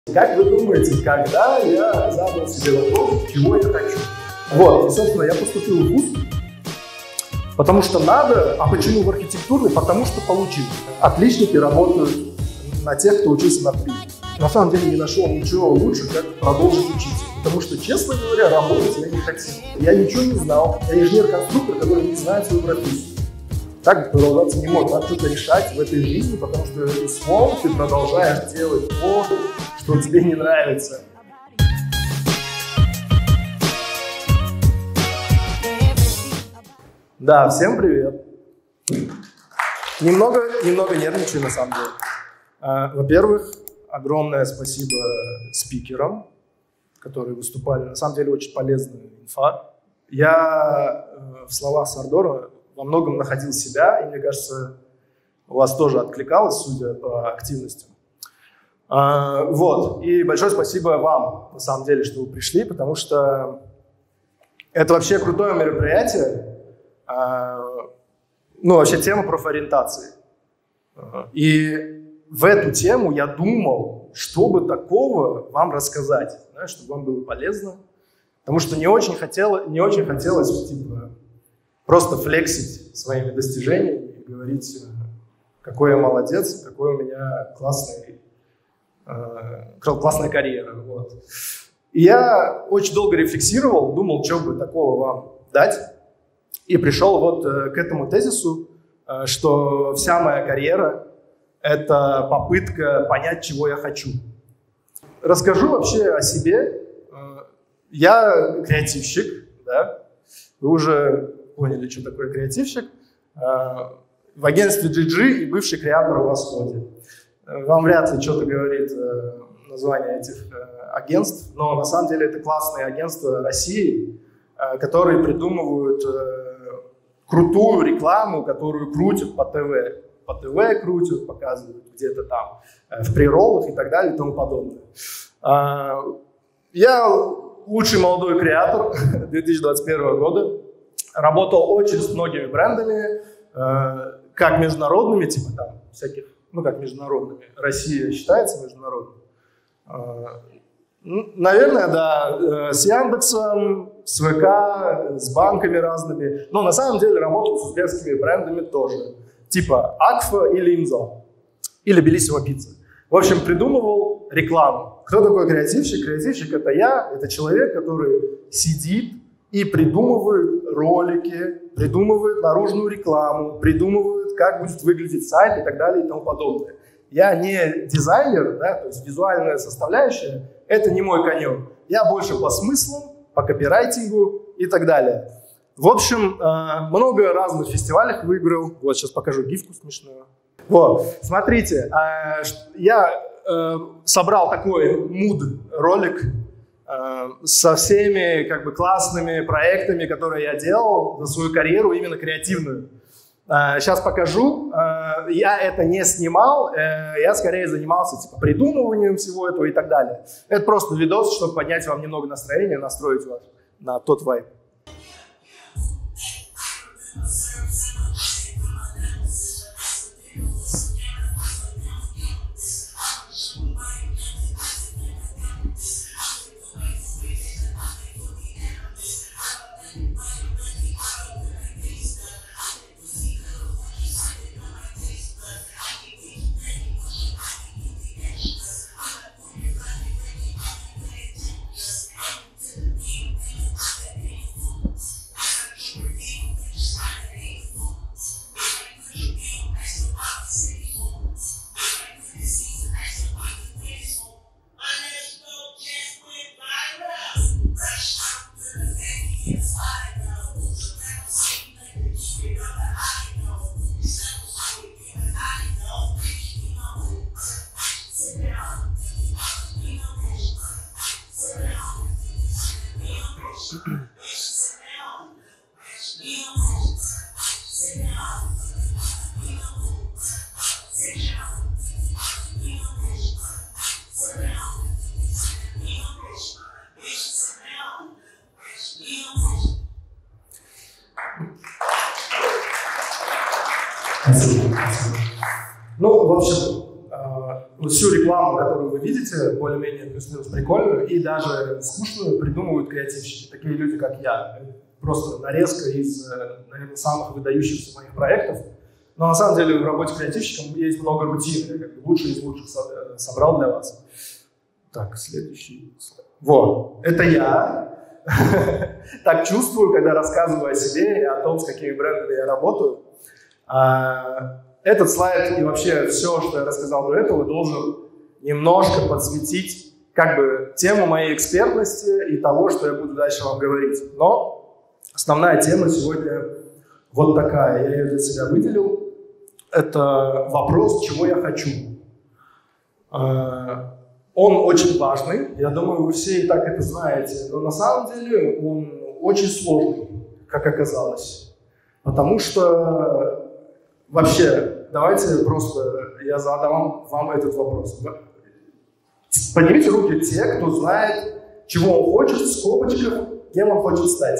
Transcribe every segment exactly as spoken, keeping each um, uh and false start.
Как вы думаете, когда я задал себе вопрос, чего я хочу? Вот, и, собственно, я поступил в вуз, потому что надо, а почему в архитектурный? Потому что получилось. Отличники работают на тех, кто учился на три. На самом деле не нашел ничего лучше, как продолжить учиться. Потому что, честно говоря, работать я не хотел. Я ничего не знал. Я инженер-конструктор, который не знает свою профессию. Так продолжаться не может. Надо что-то решать в этой жизни, потому что снова ты продолжаешь делать то, что тебе не нравится. Да, всем привет. Немного, немного нервничаю на самом деле. Во-первых, огромное спасибо спикерам, которые выступали. На самом деле очень полезная инфа. Я в словах Сардора во многом находил себя, и мне кажется, у вас тоже откликалось, судя по активности. А, вот, и большое спасибо вам, на самом деле, что вы пришли, потому что это вообще крутое мероприятие, а, ну, вообще тема профориентации. И в эту тему я думал, чтобы такого вам рассказать, да, чтобы вам было полезно, потому что не очень, хотело, не очень хотелось, типа, просто флексить своими достижениями и говорить, какой я молодец, какой у меня классный, э, классная карьера. Вот. И я очень долго рефлексировал, думал, что бы такого вам дать. И пришел вот э, к этому тезису, э, что вся моя карьера – это попытка понять, чего я хочу. Расскажу вообще о себе. Я креативщик, да? Вы уже поняли, что такое креативщик. В агентстве джи джи и бывший креатор в Восходе. Вам вряд ли что-то говорит название этих агентств, но на самом деле это классные агентства России, которые придумывают крутую рекламу, которую крутят по ТВ. По ТВ крутят, показывают где-то там в прероллах и так далее и тому подобное. Я лучший молодой креатор две тысячи двадцать первого года. Работал очень с многими брендами, как международными, типа там всяких, ну как международными. Россия считается международной. Наверное, да, с Яндексом, с ВК, с банками разными. Но на самом деле работал с узбекскими брендами тоже. Типа Акфа или Имзал. Или Белиссимо Пицца. В общем, придумывал рекламу. Кто такой креативщик? Креативщик — это я, это человек, который сидит и придумывает ролики, придумывает наружную рекламу, придумывает, как будет выглядеть сайт и так далее и тому подобное. Я не дизайнер, да, то есть визуальная составляющая — это не мой конек. Я больше по смыслам, по копирайтингу и так далее. В общем, много разных фестивалей выиграл. Вот сейчас покажу гифку смешную. Вот, смотрите, я собрал такой муд-ролик со всеми как бы классными проектами, которые я делал за свою карьеру, именно креативную. Сейчас покажу. Я это не снимал, я скорее занимался типа придумыванием всего этого и так далее. Это просто видос, чтобы поднять вам немного настроения, настроить вас на тот вайб. Ну, в общем, вот всю рекламу, которую вы видите, более-менее плюс-минус прикольную и даже скучную, придумывают креативщики. Такие люди, как я. Просто нарезка из, наверное, самых выдающихся моих проектов. Но на самом деле в работе креативщиком есть много рутины. Я как бы лучшие из лучших собрал для вас. Так, следующий слайд. Вот, это я. Так чувствую, когда рассказываю о себе и о том, с какими брендами я работаю. Этот слайд и вообще все, что я рассказал до этого, должен немножко подсветить как бы тему моей экспертности и того, что я буду дальше вам говорить. Но основная тема сегодня вот такая, я ее для себя выделил. Это вопрос, чего я хочу. Он очень важный, я думаю, вы все и так это знаете, но на самом деле он очень сложный, как оказалось. Потому что вообще, давайте просто я задам вам этот вопрос. Поднимите руки те, кто знает, чего он хочет, в скобочках, кем он хочет стать.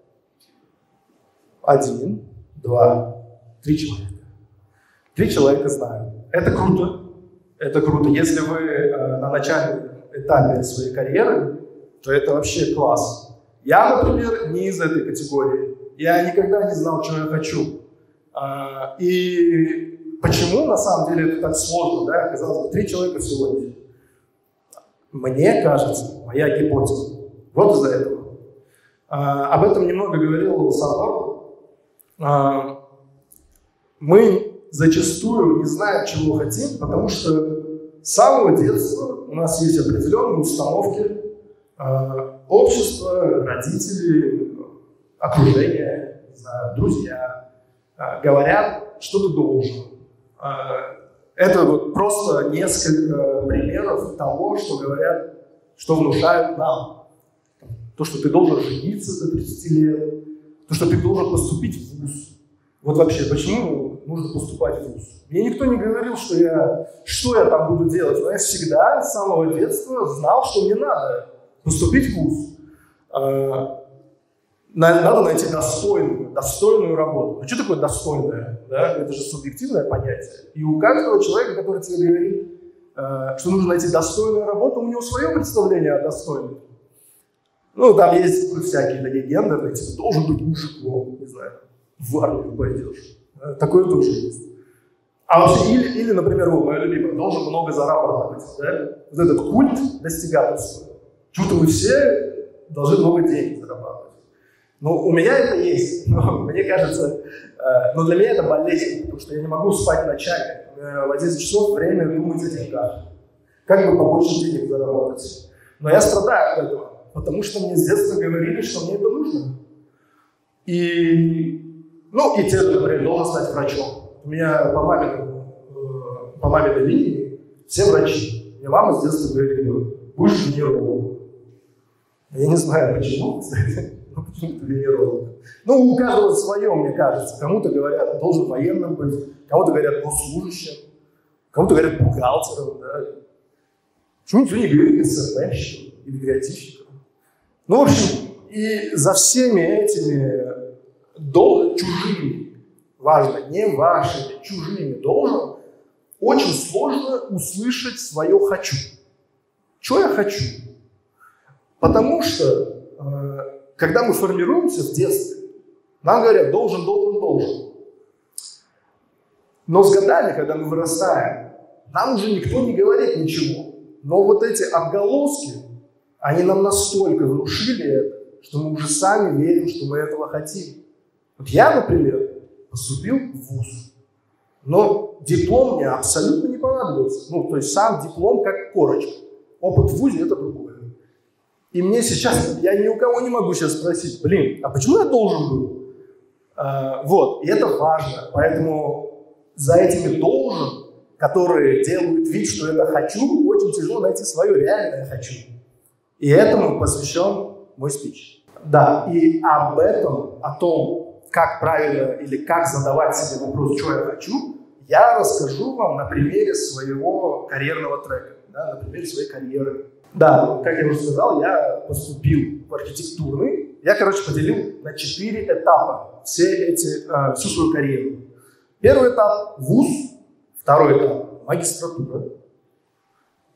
Один, два, три человека. Три человека знают. Это круто. Это круто. Если вы э, на начальном этапе своей карьеры, то это вообще класс. Я, например, не из этой категории. Я никогда не знал, чего я хочу. А, и почему, на самом деле, это так сложно, да? Казалось бы, три человека всего лишь. Мне кажется, моя гипотеза. Вот из-за этого. А, об этом немного говорил Сандор. А, мы зачастую не знаем, чего хотим, потому что с самого детства у нас есть определенные установки э, общества, родители, окружение, не знаю, друзья э, говорят, что ты должен. Э, это вот просто несколько примеров того, что говорят, что внушают нам. То, что ты должен жениться до тридцати лет, то, что ты должен поступить в вуз. Вот вообще, почему нужно поступать в вуз? Мне никто не говорил, что я, что я там буду делать, но я всегда с самого детства знал, что мне надо поступить в вуз. Надо найти достойную, достойную работу. А что такое достойное? Да? Это же субъективное понятие. И у каждого человека, который тебе говорит, что нужно найти достойную работу, у него свое представление о достойной. Ну, там есть всякие такие гендерные, типа, должен быть мужиком, не знаю. В армию пойдешь. Такое тоже есть. А вообще, или, или например, вот, моя любимая, должен много зарабатывать. Да? Вот этот культ достигательства. Почему-то мы все должны много денег зарабатывать. Ну, у меня это есть. Но мне кажется, э, но для меня это болезнь, потому что я не могу спать ночами. Э, в одиннадцать часов время думать о деньгах. Как бы побольше денег заработать. Но я страдаю от этого, потому что мне с детства говорили, что мне это нужно. И Ну, и те, например, должен стать врачом. У меня по маминому, по маминой линии все врачи. Мне мама с детства говорила, будешь венерологом. Я не знаю, почему, кстати, но почему-то венеролог. Ну, у каждого свое, мне кажется. Кому-то говорят, должен военным быть, кому-то говорят, госслужащим, кому-то говорят, бухгалтером, да. Почему никто не говорит эс эм эм-щиком или креативщиком? Ну, в общем, и за всеми этими Дол, чужими, важно, не вашими, чужими должен, очень сложно услышать свое «хочу». Что я хочу? Потому что, э, когда мы формируемся в детстве, нам говорят «должен, должен, должен». Но с годами, когда мы вырастаем, нам уже никто не говорит ничего. Но вот эти отголоски, они нам настолько внушили это, что мы уже сами верим, что мы этого хотим. Вот я, например, поступил в вуз, но диплом мне абсолютно не понадобился. Ну, то есть сам диплом как корочка. Опыт в вузе – это другое. И мне сейчас, я ни у кого не могу сейчас спросить, блин, а почему я должен был? А, вот, и это важно. Поэтому за этими должен, которые делают вид, что это хочу, очень тяжело найти свое реальное хочу. И этому посвящен мой спич. Да, и об этом, о том, как правильно или как задавать себе вопрос, что я хочу, я расскажу вам на примере своего карьерного трека, да, на примере своей карьеры. Да, как я уже сказал, я поступил в архитектурный. Я, короче, поделил на четыре этапа все эти, э, всю свою карьеру. Первый этап – вуз, второй этап – магистратура,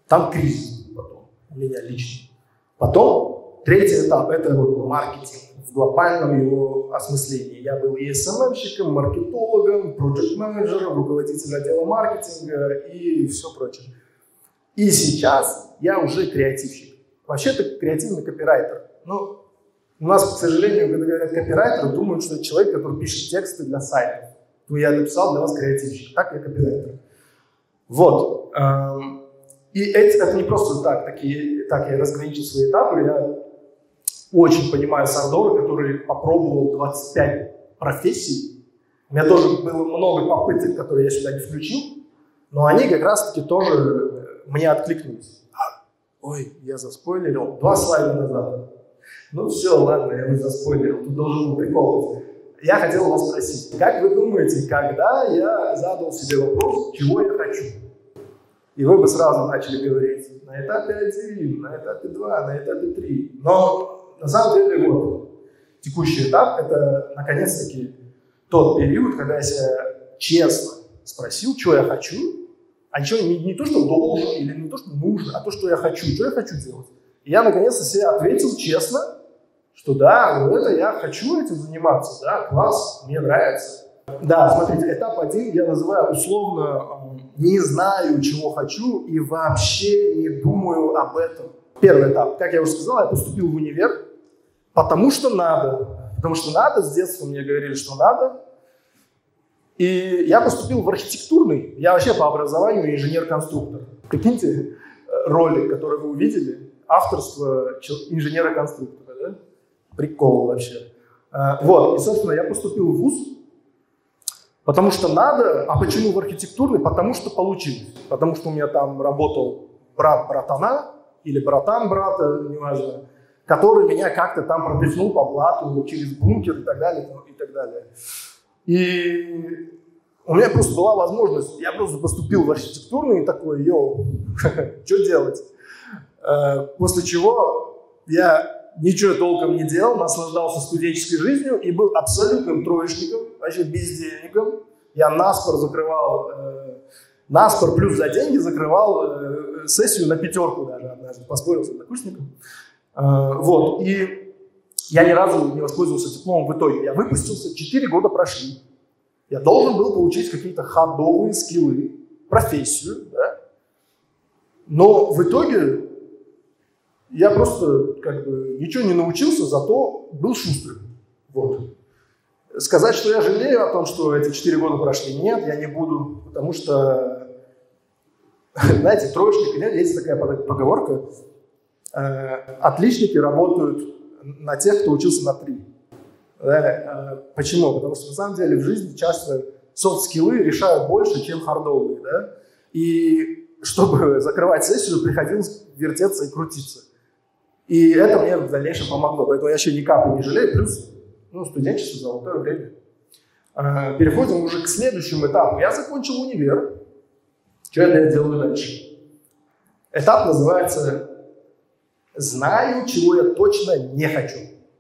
Там кризис потом, у меня лично. Потом третий этап – это маркетинг в глобальном его осмыслении. Я был и эс эм эм-щиком, маркетологом, проект-менеджером, руководителем отдела маркетинга и все прочее. И сейчас я уже креативщик. Вообще-то креативный копирайтер. Но у нас, к сожалению, когда говорят копирайтер, думают, что это человек, который пишет тексты для сайтов. То я написал для вас креативщик. Так я копирайтер. Вот. И это, это не просто так. Такие, так я разграничил свои этапы. Я очень понимаю Сардора, который попробовал двадцать пять профессий. У меня тоже было много попыток, которые я сюда не включил. Но они как раз-таки тоже мне откликнулись. Ой, я заспойлерил. Два слайда назад. Ну все, ладно, я уже заспойлерил. Тут должен был прикол быть. Я хотел вас спросить, как вы думаете, когда я задал себе вопрос, чего я хочу? И вы бы сразу начали говорить на этапе один, на этапе два, на этапе три. Но на самом деле вот текущий этап – это наконец-таки тот период, когда я себя честно спросил, что я хочу, а ничего не, не то, что должен или не то, что нужно, а то, что я хочу, что я хочу делать. И я наконец-то себе ответил честно, что да, ну это я хочу этим заниматься, да, класс, мне нравится. Да, смотрите, этап один я называю условно «не знаю, чего хочу и вообще не думаю об этом». Первый этап, как я уже сказал, я поступил в универ, потому что надо. Потому что надо, с детства мне говорили, что надо. И я поступил в архитектурный, я вообще по образованию инженер-конструктор. Прикиньте, ролик, который вы увидели, авторство инженера-конструктора, да? Прикол вообще. Вот, и, собственно, я поступил в вуз, потому что надо. А почему в архитектурный? Потому что получилось. Потому что у меня там работал брат братана, или братан брата, неважно, который меня как-то там пропихнул по блату через бункер и так далее, и так далее. И у меня просто была возможность, я просто поступил в архитектурный и такой, йоу, что делать? После чего я ничего толком не делал, наслаждался студенческой жизнью и был абсолютным троечником, вообще бездельником. Я наспор закрывал, э, наспор плюс за деньги закрывал э, сессию на пятерку даже однажды, поспорил с однокурсником. Э, вот, и я ни разу не воспользовался дипломом в итоге. Я выпустился, четыре года прошли. Я должен был получить какие-то хардовые скиллы, профессию, да? Но в итоге я просто как бы ничего не научился, зато был шустрым. Вот. Сказать, что я жалею о том, что эти четыре года прошли, нет, я не буду, потому что, знаете, троечник, есть такая поговорка, отличники работают на тех, кто учился на три. Да? Почему? Потому что на самом деле в жизни часто софт-скиллы решают больше, чем хардовые. Да? И чтобы закрывать сессию, приходилось вертеться и крутиться. И это мне в дальнейшем помогло. Поэтому я еще ни капли не жалею. Плюс ну, студенчество, золотое время. Переходим уже к следующему этапу. Я закончил универ. Что я делаю дальше? Этап называется «Знаю, чего я точно не хочу».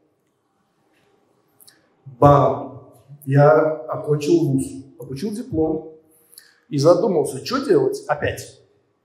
Бам! Я окончил вуз, получил диплом и задумался, что делать опять.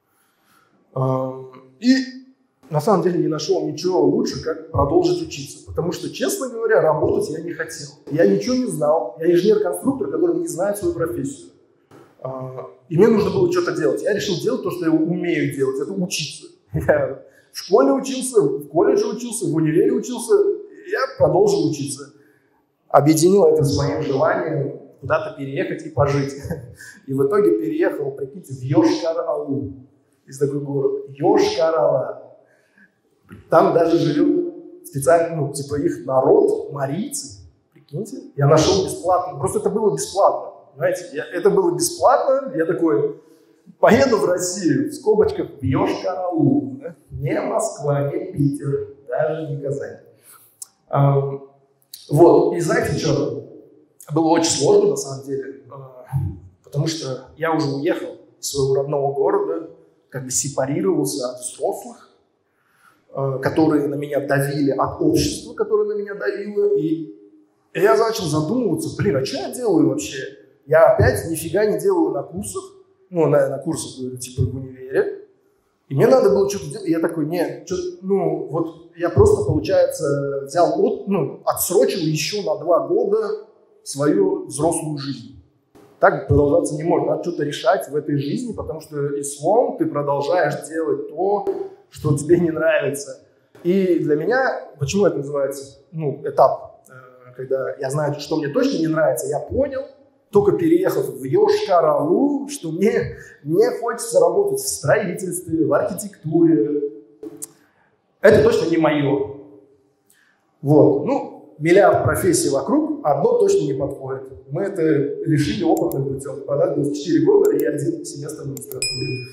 И на самом деле не нашел ничего лучше, как продолжить учиться. Потому что, честно говоря, работать я не хотел. Я ничего не знал. Я инженер-конструктор, который не знает свою профессию. И мне нужно было что-то делать. Я решил делать то, что я умею делать. Это учиться. Я в школе учился, в колледже учился, в универе учился. Я продолжил учиться. Объединил это с моим желанием куда-то переехать и пожить. И в итоге переехал, прикиньте, в Йошкар-Олу. Есть такой город. Йошкар-Ола. Там даже живет специально, ну, типа их народ, марийцы. Прикиньте. Я нашел бесплатно. Просто это было бесплатно. Понимаете? Я, это было бесплатно. Я такой, поеду в Россию, в скобочках, в Йошкар-Олу. Да? Не Москва, не Питер, даже не Казань. А, вот. И знаете что? Было очень сложно, на самом деле. А, потому что я уже уехал из своего родного города, как бы сепарировался от взрослых, которые на меня давили, от общества, которое на меня давило. И я начал задумываться, блин, а что я делаю вообще? Я опять нифига не делаю на курсах, ну, на, на курсах, говорю, типа в универе. И мне надо было что-то делать. И я такой, нет, ну, вот я просто, получается, взял, ну, отсрочил еще на два года свою взрослую жизнь. Так продолжаться не может. Надо что-то решать в этой жизни, потому что и слом ты продолжаешь делать то, что тебе не нравится. И для меня, почему это называется, ну, этап, когда я знаю, что мне точно не нравится, я понял, только переехав в Йошкар-Олу, что мне, мне хочется работать в строительстве, в архитектуре. Это точно не мое. Вот. Ну, миллиард профессий вокруг, одно точно не подходит. Мы это решили опытным путем. Понадобилось четыре года и один семестр магистратуры.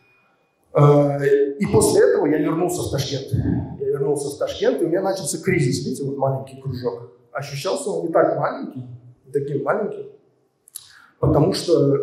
И после этого я вернулся в Ташкент. Я вернулся в Ташкент, и у меня начался кризис. Видите, вот маленький кружок. Ощущался он не так маленький, не таким маленьким. Потому что,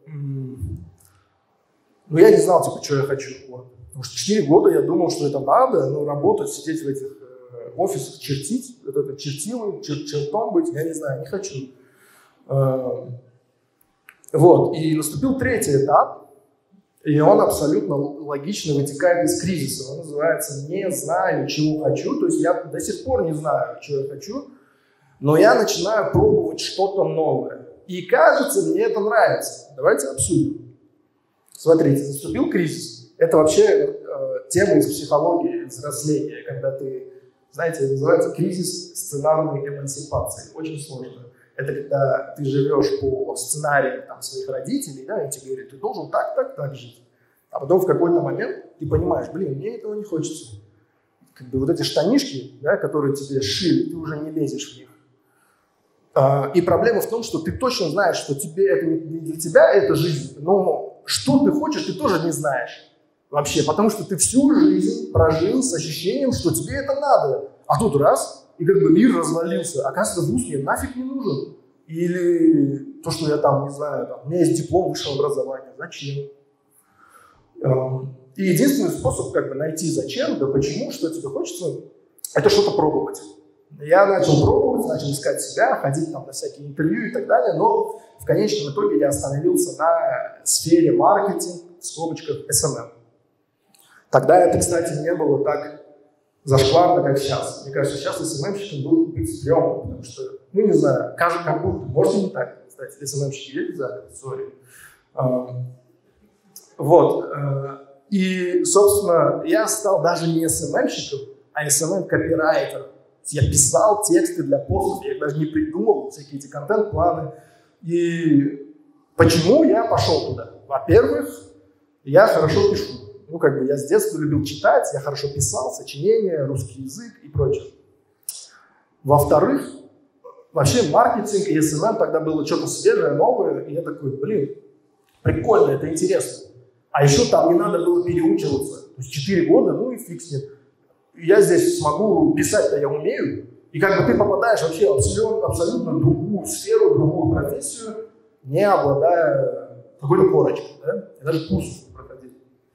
ну, я не знал, типа, что я хочу. Вот. Потому что четыре года я думал, что это надо, но работать, сидеть в этих э, офисах, чертить, вот это чертило, чер чертом быть, я не знаю, не хочу. Э, вот, и наступил третий этап, и он абсолютно логично вытекает из кризиса. Он называется «не знаю, чего хочу», то есть я до сих пор не знаю, чего я хочу, но я начинаю пробовать что-то новое. И кажется, мне это нравится. Давайте обсудим. Смотрите, наступил кризис. Это вообще э, тема из психологии взросления, когда ты, знаете, это называется кризис сценарной эмансипации. Очень сложно. Это когда ты живешь по сценарию там, своих родителей, да, и тебе говорят, ты должен так, так, так жить. А потом в какой-то момент ты понимаешь, блин, мне этого не хочется. Как бы вот эти штанишки, да, которые тебе сшили, ты уже не лезешь в них. И проблема в том, что ты точно знаешь, что тебе это не для тебя эта жизнь, но что ты хочешь, ты тоже не знаешь вообще, потому что ты всю жизнь прожил с ощущением, что тебе это надо, а тут раз, и как бы мир развалился, оказывается, вуз мне нафиг не нужен. Или то, что я там, не знаю, там, у меня есть диплом высшего образования, зачем? И единственный способ как бы найти зачем, да почему, что тебе хочется, это что-то пробовать. Я начал пробовать, начал искать себя, ходить там на всякие интервью и так далее, но в конечном итоге я остановился на сфере маркетинг, в скобочках эс эм эм. Тогда это, кстати, не было так зашкварно, как сейчас. Мне кажется, сейчас эс эм эм-щиком было быть стрёмно, потому что, ну не знаю, кажется, как будто, может и не так. Кстати, эс эм эм-щики есть в зале? Сори. Вот. И, собственно, я стал даже не эс эм эм-щиком, а эс эм эм-копирайтером. Я писал тексты для постов, я их даже не придумывал, всякие эти контент-планы. И почему я пошел туда? Во-первых, я хорошо пишу. Ну, как бы я с детства любил читать, я хорошо писал, сочинения, русский язык и прочее. Во-вторых, вообще маркетинг и эс эм эм тогда было что-то свежее, новое, и я такой, блин, прикольно, это интересно. А еще там не надо было переучиваться. То есть четыре года, ну и фиг с ним. Я здесь смогу писать-то я умею, и как бы ты попадаешь вообще в абсолютно, абсолютно другую сферу, другую профессию, не обладая какой-то корочкой, да? Я даже курсов не проходил.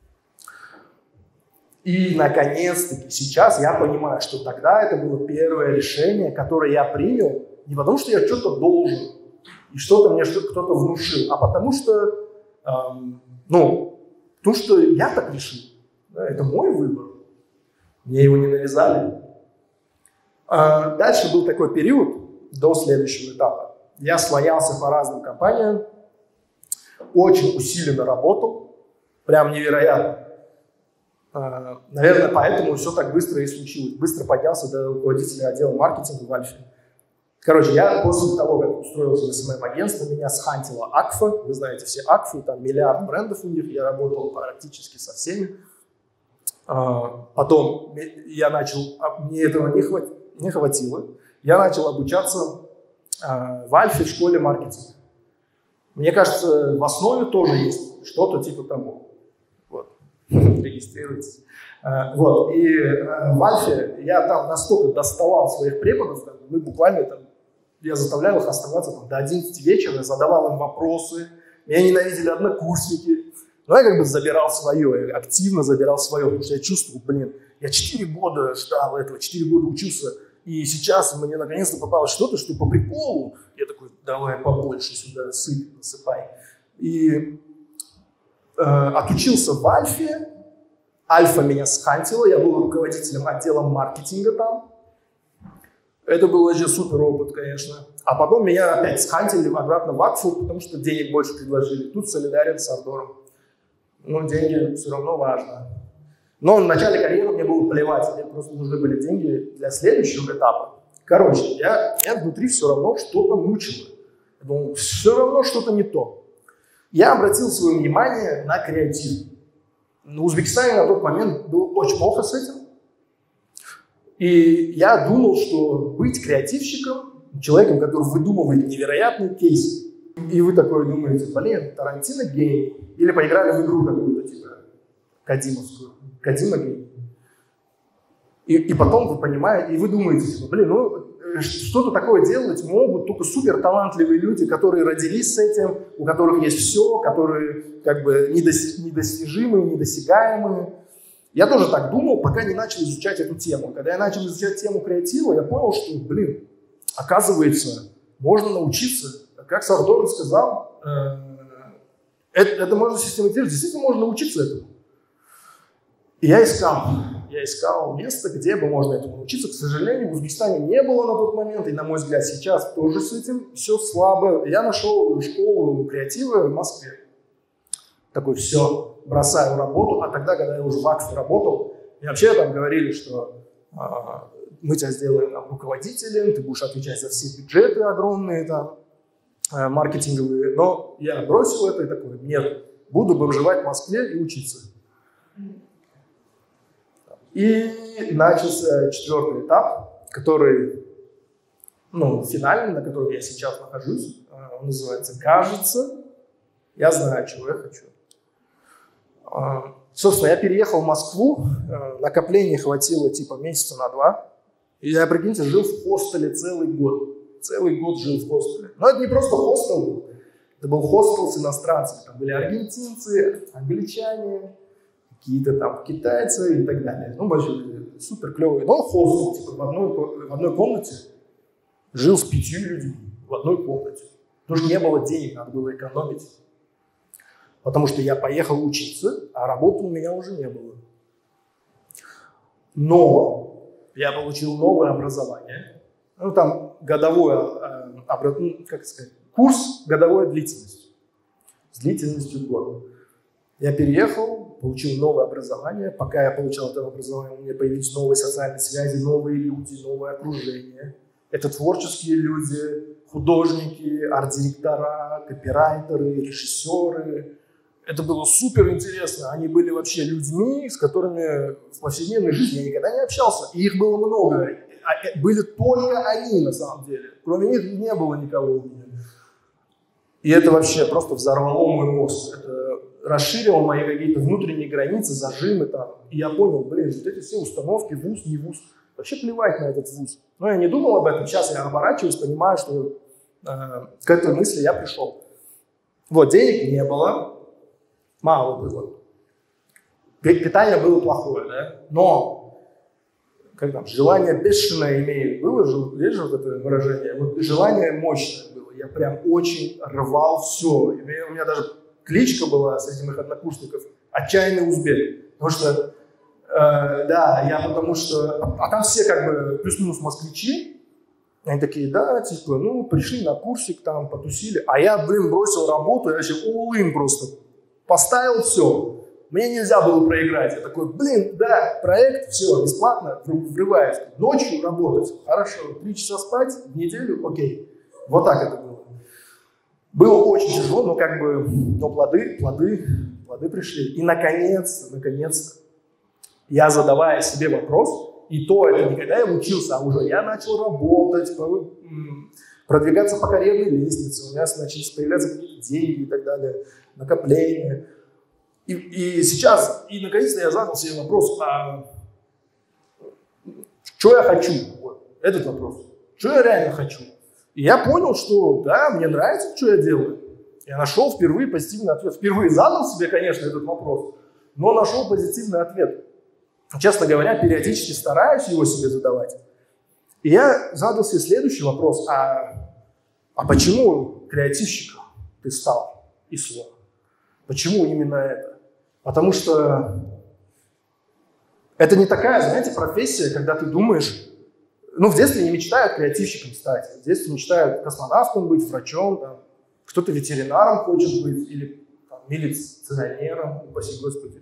И, наконец-таки, сейчас я понимаю, что тогда это было первое решение, которое я принял, не потому что я что-то должен, и что-то мне что-то кто-то внушил, а потому что, эм, ну, то, что я так решил, да, это мой выбор. Мне его не навязали. А дальше был такой период до следующего этапа. Я слонялся по разным компаниям, очень усиленно работал, прям невероятно. А, наверное, поэтому все так быстро и случилось. Быстро поднялся до руководителя отдела маркетинга в Альфе. Короче, я после того, как устроился в эс эм эм-агентство, меня схантила Акфа. Вы знаете все Акфу, там миллиард брендов у них, я работал практически со всеми. Uh, потом я начал, мне этого не, хват, не хватило, я начал обучаться uh, в Альфе в школе маркетинга. Мне кажется, в основе тоже есть что-то типа того. Вот. Регистрируйтесь. Uh, вот. И uh, в Альфе я там настолько доставал своих преподов, там, мы буквально там, я заставлял их оставаться там, до одиннадцати вечера, задавал им вопросы, меня ненавидели однокурсники. Но я как бы забирал свое, я активно забирал свое, потому что я чувствовал, блин, я четыре года ждал этого, четыре года учился, и сейчас мне наконец-то попалось что-то, что по приколу. Я такой, давай побольше сюда сыпь, насыпай. И э, отучился в Альфе, Альфа меня схантила, я был руководителем отдела маркетинга там. Это был вообще супер опыт, конечно. А потом меня опять схантили обратно в Акфу, потому что денег больше предложили. Тут солидарен с Ардором. Но деньги все равно важно. Но в начале карьеры мне было плевать, мне просто нужны были деньги для следующего этапа. Короче, я, я внутри все равно что-то мучило. Я думал, все равно что-то не то. Я обратил свое внимание на креатив. В Узбекистане на тот момент было очень плохо с этим. И я думал, что быть креативщиком, человеком, который выдумывает невероятный кейс, и вы такое думаете, блин, Тарантино гений. Или поиграли в игру какую-то, типа, Кодзимовскую. Кодзима гений. И, и потом вы понимаете, и вы думаете, типа, блин, ну, что-то такое делать могут только супер талантливые люди, которые родились с этим, у которых есть все, которые как бы недос, недостижимые, недосягаемые. Я тоже так думал, пока не начал изучать эту тему. Когда я начал изучать тему креатива, я понял, что, блин, оказывается, можно научиться. Как Сардор сказал, э, это, это можно систематизировать, действительно можно научиться этому. И я искал, я искал место, где бы можно этому научиться. К сожалению, в Узбекистане не было на тот момент, и, на мой взгляд, сейчас тоже с этим все слабо. Я нашел школу креатива в Москве. Такой, все, бросаю работу. А тогда, когда я уже в Акфе работал, и вообще там говорили, что а, мы тебя сделаем там, руководителем, ты будешь отвечать за все бюджеты огромные там, а, маркетинговые. Но я бросил это и такой, нет, буду бомжевать в Москве и учиться. И начался четвертый этап, который, ну, финальный, на котором я сейчас нахожусь. Он называется «Кажется, я знаю, чего я хочу». Собственно, я переехал в Москву, накоплений хватило типа месяца на два. И я, прикиньте, жил в хостеле целый год. Целый год жил в хостеле. Но это не просто хостел был. Это был хостел с иностранцами. Там были аргентинцы, англичане, какие-то там китайцы и так далее. Ну, большие, супер клевые. Но хостел, типа, в одной, в одной комнате жил с пятью людьми. В одной комнате. Потому что не было денег, надо было экономить. Потому что я поехал учиться, а работы у меня уже не было. Но я получил новое образование. Ну, там годовое, э, как сказать, курс годовой длительностью. С длительностью года. Я переехал, получил новое образование. Пока я получал это образование, у меня появились новые социальные связи, новые люди, новое окружение. Это творческие люди, художники, арт-директора, копирайтеры, режиссеры. Это было супер интересно. Они были вообще людьми, с которыми в повседневной жизни я никогда не общался. И их было много. Были только они, на самом деле. Кроме них не было никого у меня. И это вообще просто взорвало мой мозг. Это расширило мои какие-то внутренние границы, зажимы там. И я понял, блин, вот эти все установки, вуз, не вуз. Вообще плевать на этот вуз. Но я не думал об этом. Сейчас я оборачиваюсь, понимаю, что э, к этой мысли я пришел. Вот, денег не было. Мало было. Питание было плохое, да? Но, как там, желание бешеное имеет. Было же, есть же вот это выражение? Вот желание мощное было. Я прям очень рвал все. И у меня, у меня даже кличка была среди моих однокурсников «Отчаянный узбек». Потому что, э, да, я потому что... А, а там все как бы плюс-минус москвичи. Они такие, да, типа, ну, пришли на курсик, там, потусили. А я, блин, бросил работу, я вообще all-in просто. Поставил все. Мне нельзя было проиграть. Я такой, блин, да, проект, все, бесплатно, врываюсь. Ночью работать, хорошо, три часа спать в неделю, окей. Вот так это было. Было очень тяжело, но как бы, но плоды, плоды, плоды пришли. И наконец-то, наконец-то, я задавая себе вопрос, и то это не когда я учился, а уже я начал работать, продвигаться по карьерной лестнице, у меня начались появляться какие-то деньги и так далее, накопления. И, и сейчас, и наконец-то я задал себе вопрос, а что я хочу? Вот, этот вопрос. Что я реально хочу? И я понял, что да, мне нравится, что я делаю. Я нашел впервые позитивный ответ. Впервые задал себе, конечно, этот вопрос, но нашел позитивный ответ. Честно говоря, периодически стараюсь его себе задавать. И я задал себе следующий вопрос. А, а почему креативщиком ты стал и слово? Почему именно это? Потому что Это не такая, знаете, профессия, когда ты думаешь, ну, в детстве не мечтают креативщиком стать, в детстве мечтают космонавтом быть, врачом, там, кто-то ветеринаром хочет быть, или там, милиционером, упаси Господи,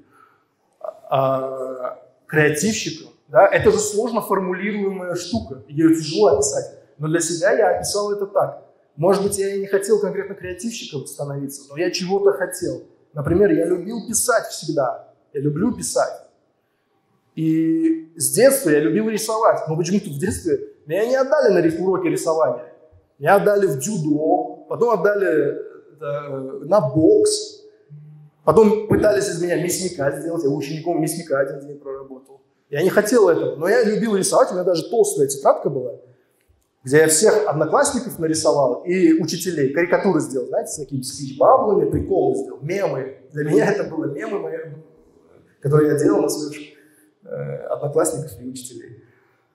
а, креативщиком. Да? Это же сложно формулируемая штука, ее тяжело описать. Но для себя я описал это так. Может быть, я и не хотел конкретно креативщиком становиться, но я чего-то хотел. Например, я любил писать всегда. Я люблю писать. И с детства я любил рисовать. Но почему-то в детстве меня не отдали на уроки рисования. Меня отдали в дзюдо, потом отдали да, на бокс. Потом пытались из меня мясника сделать. Я учеником мясника один день проработал. Я не хотел этого, но я любил рисовать. У меня даже толстая тетрадка была, где я всех одноклассников нарисовал и учителей. Карикатуры сделал, знаете, с такими скетчбаблами, приколы сделал, мемы. Для меня это было мемы, мои, которые я делал на своих э, одноклассников и учителей.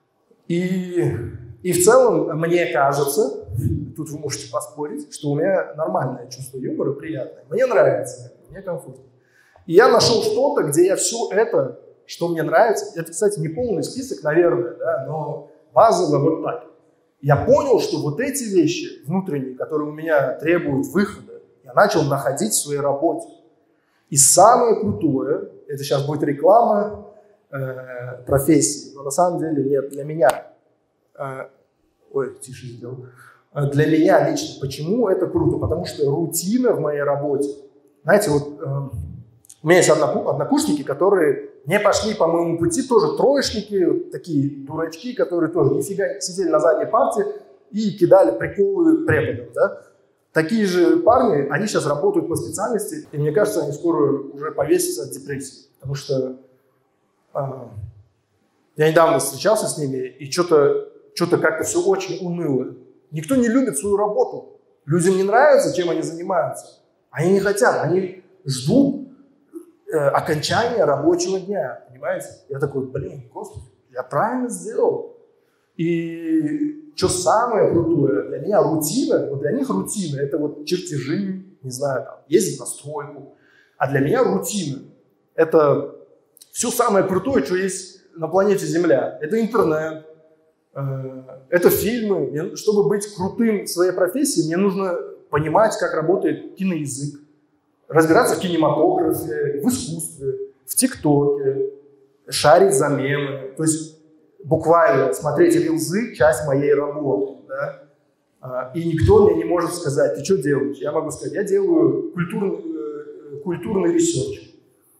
И, и в целом, мне кажется, тут вы можете поспорить, что у меня нормальное чувство юмора, приятное. Мне нравится, мне комфортно. И я нашел что-то, где я все это, что мне нравится, это, кстати, не полный список, наверное, да, но базово вот так. Я понял, что вот эти вещи внутренние, которые у меня требуют выхода, я начал находить в своей работе. И самое крутое, это сейчас будет реклама э, профессии, но на самом деле нет, для меня, э, ой, тише сделал, для меня лично, почему это круто? Потому что рутина в моей работе, знаете, вот э, у меня есть однокурсники, которые не пошли по моему пути, тоже троечники, такие дурачки, которые тоже нифига сидели на задней парте и кидали приколы преподам, да? Такие же парни, они сейчас работают по специальности, и мне кажется, они скоро уже повесятся от депрессии, потому что э, я недавно встречался с ними, и что-то что-то как-то все очень уныло. Никто не любит свою работу, людям не нравится, чем они занимаются, они не хотят, они ждут окончания рабочего дня, понимаете? Я такой, блин, господи, я правильно сделал. И что самое крутое, для меня рутина, вот для них рутина, это вот чертежи, не знаю, там, ездить на стройку. А для меня рутина, это все самое крутое, что есть на планете Земля. Это интернет, это фильмы. Чтобы быть крутым в своей профессии, мне нужно понимать, как работает киноязык, разбираться в кинематографе, в искусстве, в ТикТоке, шарить за мемы. То есть буквально смотреть рилзы – часть моей работы. Да? И никто мне не может сказать, ты что делаешь? Я могу сказать, я делаю культурный, культурный ресерч.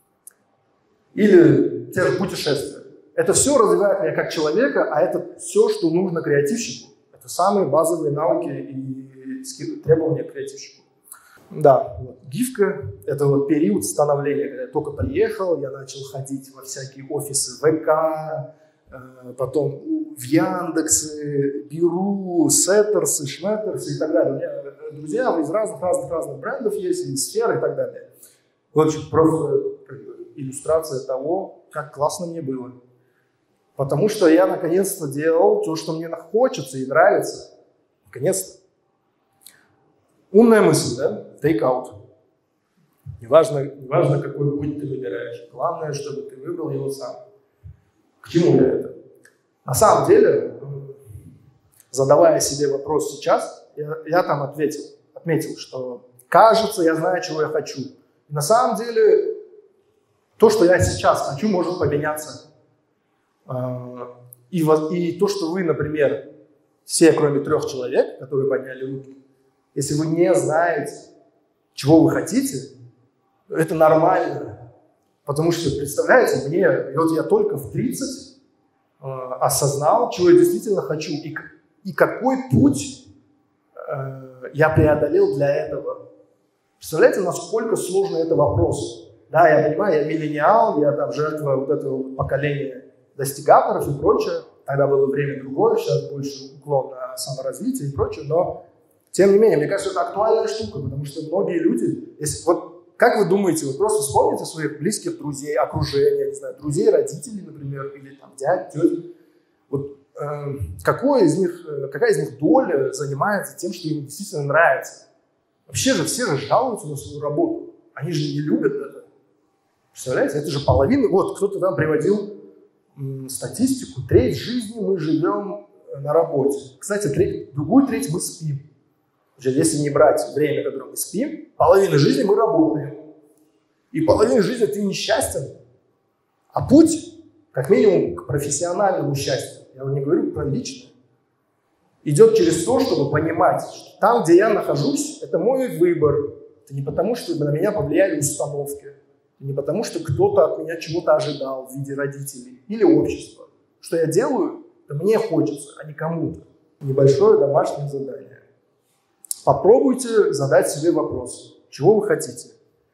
Или те же путешествия. Это все развивает меня как человека, а это все, что нужно креативщику. Это самые базовые навыки и требования к креативщику. Да, вот. Гифка – это вот период становления, когда я только приехал, я начал ходить во всякие офисы ВК, э, потом в Яндексы, Беру, Сеттерсы, Шметтерсы и так далее. У меня друзья из разных-разных-разных брендов есть, из сфер и так далее. В общем, просто как бы, иллюстрация того, как классно мне было. Потому что я наконец-то делал то, что мне хочется и нравится. Наконец-то. Умная мысль, да? Take out. Неважно, неважно, какой путь ты выбираешь. Главное, чтобы ты выбрал его сам. К чему я это? На самом деле, задавая себе вопрос сейчас, я, я там ответил, отметил, что кажется, я знаю, чего я хочу. И на самом деле, то, что я сейчас хочу, может поменяться. И, и то, что вы, например, все, кроме трех человек, которые подняли руки, если вы не знаете, чего вы хотите, это нормально. Потому что, представляете, мне, вот я только в тридцать э, осознал, чего я действительно хочу, и, и какой путь э, я преодолел для этого. Представляете, насколько сложный это вопрос. Да, я понимаю, я миллениал, я там жертва вот этого поколения достигаторов и прочее. Тогда было время другое, сейчас больше уклон на саморазвитие и прочее, но тем не менее, мне кажется, это актуальная штука, потому что многие люди, если, вот как вы думаете, вы просто вспомните своих близких друзей, окружения, не знаю, друзей, родителей, например, или там дядь, тетя, вот э, какой из них, э, какая из них доля занимается тем, что им действительно нравится? Вообще же все же жалуются на свою работу, они же не любят это. Представляете, это же половина, вот кто-то там приводил статистику, треть жизни мы живем на работе. Кстати, треть, другую треть мы спим. Если не брать время, которое мы спим, половину жизни мы работаем. И половину жизни ты несчастен. А путь, как минимум, к профессиональному счастью, я не говорю про личное, идет через то, чтобы понимать, что там, где я нахожусь, это мой выбор. Это не потому, что на меня повлияли установки. Не потому, что кто-то от меня чего-то ожидал в виде родителей или общества. Что я делаю, это мне хочется, а не кому-то. Небольшое домашнее задание. Попробуйте задать себе вопрос, чего вы хотите.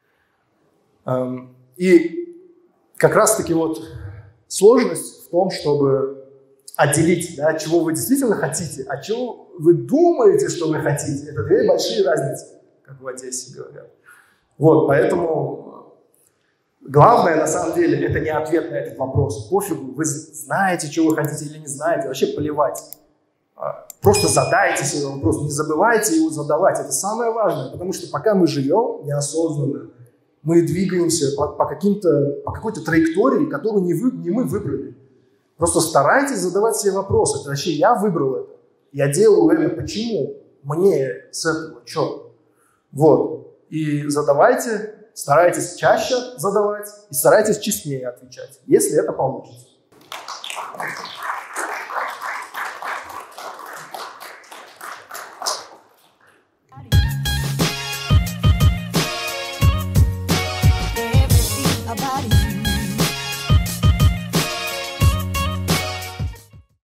И как раз-таки вот сложность в том, чтобы отделить, да, чего вы действительно хотите, а чего вы думаете, что вы хотите. Это две большие разницы, как в Одессе говорят. Вот, поэтому главное, на самом деле, это не ответ на этот вопрос. Пофигу, вы знаете, чего вы хотите или не знаете, вообще плевать. Просто задайте себе вопрос, не забывайте его задавать. Это самое важное, потому что пока мы живем неосознанно, мы двигаемся по, по, каким-то, по какой-то траектории, которую не, вы, не мы выбрали. Просто старайтесь задавать себе вопросы. Это вообще я выбрал это. Я делаю это почему? Мне с этого что? Вот. И задавайте, старайтесь чаще задавать и старайтесь честнее отвечать, если это получится.